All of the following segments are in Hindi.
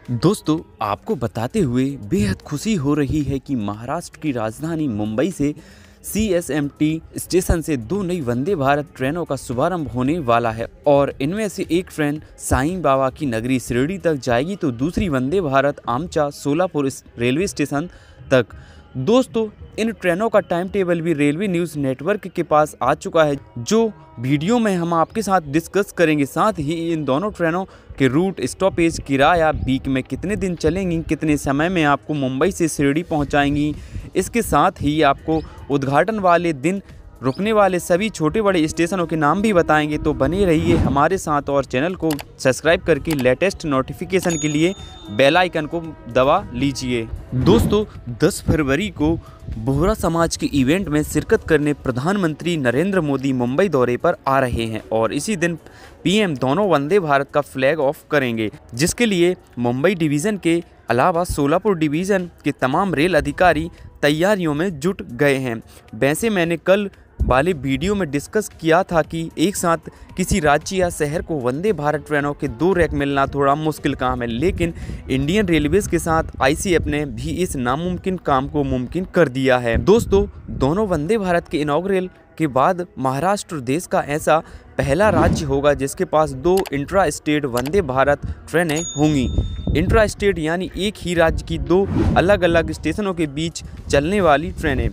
दोस्तों, आपको बताते हुए बेहद खुशी हो रही है कि महाराष्ट्र की राजधानी मुंबई से सीएसएमटी स्टेशन से 2 नई वंदे भारत ट्रेनों का शुभारंभ होने वाला है और इनमें से एक ट्रेन साईं बाबा की नगरी शिरडी तक जाएगी तो दूसरी वंदे भारत आमचा सोलापुर रेलवे स्टेशन तक। दोस्तों, इन ट्रेनों का टाइम टेबल भी रेलवे न्यूज़ नेटवर्क के पास आ चुका है, जो वीडियो में हम आपके साथ डिस्कस करेंगे। साथ ही इन दोनों ट्रेनों के रूट, स्टॉपेज, किराया, वीक में कितने दिन चलेंगी, कितने समय में आपको मुंबई से शिरडी पहुंचाएंगी। इसके साथ ही आपको उद्घाटन वाले दिन रुकने वाले सभी छोटे बड़े स्टेशनों के नाम भी बताएंगे। तो बने रहिए हमारे साथ और चैनल को सब्सक्राइब करके लेटेस्ट नोटिफिकेशन के लिए बेल आइकन को दबा लीजिए। दोस्तों, 10 फरवरी को बोहरा समाज के इवेंट में शिरकत करने प्रधानमंत्री नरेंद्र मोदी मुंबई दौरे पर आ रहे हैं और इसी दिन पीएम दोनों वंदे भारत का फ्लैग ऑफ करेंगे, जिसके लिए मुंबई डिवीज़न के अलावा सोलापुर डिवीज़न के तमाम रेल अधिकारी तैयारियों में जुट गए हैं। वैसे मैंने कल वाले वीडियो में डिस्कस किया था कि एक साथ किसी राज्य या शहर को वंदे भारत ट्रेनों के 2 रैक मिलना थोड़ा मुश्किल काम है, लेकिन इंडियन रेलवेज के साथ आईसीएफ ने भी इस नामुमकिन काम को मुमकिन कर दिया है। दोस्तों, दोनों वंदे भारत के इनॉग्रेल के बाद महाराष्ट्र देश का ऐसा पहला राज्य होगा जिसके पास 2 इंट्रा स्टेट वंदे भारत ट्रेनें होंगी। इंट्रा स्टेट यानी एक ही राज्य की 2 अलग अलग स्टेशनों के बीच चलने वाली ट्रेनें।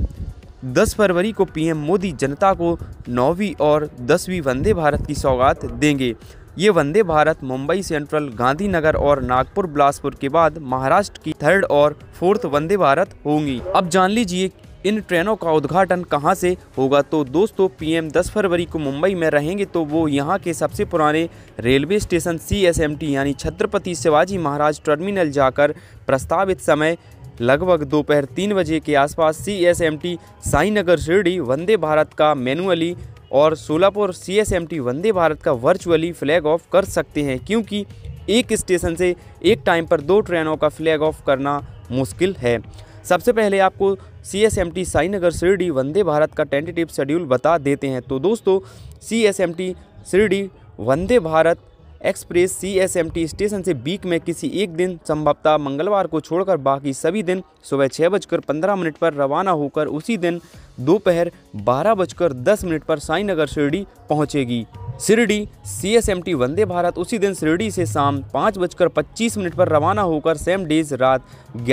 10 फरवरी को पीएम मोदी जनता को 9वीं और 10वीं वंदे भारत की सौगात देंगे। ये वंदे भारत मुंबई सेंट्रल, गांधीनगर और नागपुर बिलासपुर के बाद महाराष्ट्र की 3rd और 4th वंदे भारत होंगी। अब जान लीजिए इन ट्रेनों का उद्घाटन कहां से होगा। तो दोस्तों, पीएम 10 फरवरी को मुंबई में रहेंगे तो वो यहां के सबसे पुराने रेलवे स्टेशन सीएसएमटी यानी छत्रपति शिवाजी महाराज टर्मिनल जाकर प्रस्तावित समय लगभग दोपहर 3 बजे के आसपास सीएसएमटी साईनगर शिरडी वंदे भारत का मैनुअली और सोलापुर सीएसएमटी वंदे भारत का वर्चुअली फ्लैग ऑफ कर सकते हैं, क्योंकि एक स्टेशन से एक टाइम पर 2 ट्रेनों का फ्लैग ऑफ करना मुश्किल है। सबसे पहले आपको सीएसएमटी साईनगर शिरडी वंदे भारत का टेंटेटिव शेड्यूल बता देते हैं। तो दोस्तों, CSMT Shirdi Vande Bharat express CSMT station से वीक में किसी एक दिन, संभवतः मंगलवार को छोड़कर बाकी सभी दिन सुबह 6:15 पर रवाना होकर उसी दिन दोपहर 12:10 पर साईनगर शिरडी पहुंचेगी। शिरडी सीएसएमटी वंदे भारत उसी दिन शिरडी से शाम 5:25 पर रवाना होकर सेम डेज रात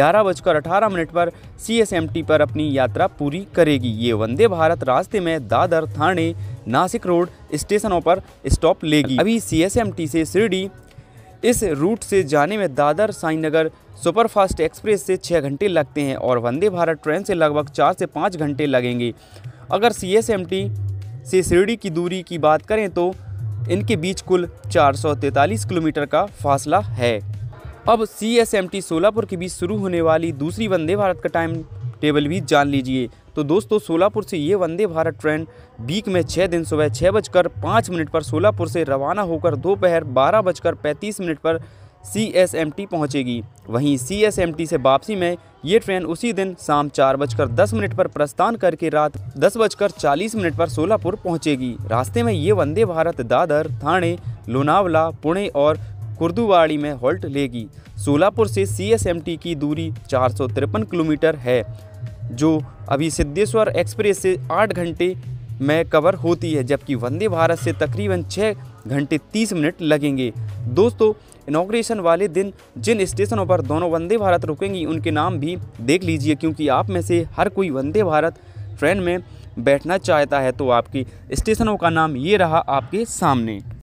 11:18 पर सीएसएमटी पर अपनी यात्रा पूरी करेगी। ये वंदे भारत रास्ते में दादर, ठाणे, नासिक रोड स्टेशनों पर स्टॉप लेगी। अभी सीएसएमटी से शिरडी इस रूट से जाने में दादर साईनगर सुपरफास्ट एक्सप्रेस से 6 घंटे लगते हैं और वंदे भारत ट्रेन से लगभग 4 से 5 घंटे लगेंगे। अगर सीएसएमटी से शिरडी की दूरी की बात करें तो इनके बीच कुल 443 किलोमीटर का फासला है। अब सीएसएमटी सोलापुर के बीच शुरू होने वाली दूसरी वंदे भारत का टाइम टेबल भी जान लीजिए। तो दोस्तों, सोलापुर से ये वंदे भारत ट्रेन वीक में 6 दिन सुबह 6:05 पर सोलापुर से रवाना होकर दोपहर 12:35 पर सीएसएमटी पहुंचेगी। वहीं सीएसएमटी से वापसी में ये ट्रेन उसी दिन शाम 4:10 पर प्रस्थान करके रात 10:40 पर सोलापुर पहुंचेगी। रास्ते में ये वंदे भारत दादर, ठाणे, लोनावला, पुणे और कुर्दुवाड़ी में हॉल्ट लेगी। सोलापुर से सीएसएमटी की दूरी 453 किलोमीटर है, जो अभी सिद्धेश्वर एक्सप्रेस से 8 घंटे में कवर होती है, जबकि वंदे भारत से तकरीबन 6 घंटे 30 मिनट लगेंगे। दोस्तों, इनॉग्रेशन वाले दिन जिन स्टेशनों पर दोनों वंदे भारत रुकेंगी उनके नाम भी देख लीजिए, क्योंकि आप में से हर कोई वंदे भारत ट्रेन में बैठना चाहता है। तो आपकी स्टेशनों का नाम ये रहा आपके सामने।